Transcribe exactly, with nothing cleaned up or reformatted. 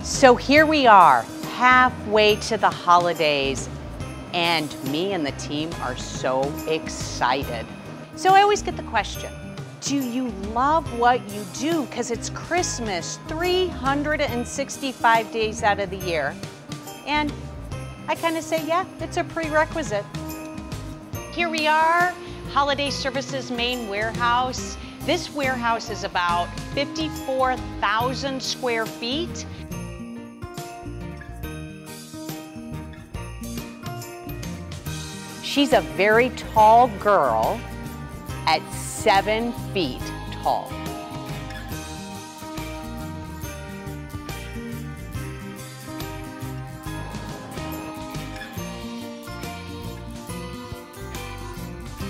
So here we are, halfway to the holidays, and me and the team are so excited. So I always get the question, do you love what you do? Because it's Christmas three hundred sixty-five days out of the year. And I kind of say, yeah, it's a prerequisite. Here we are, Holiday Services main warehouse. This warehouse is about fifty-four thousand square feet. She's a very tall girl at seven feet tall.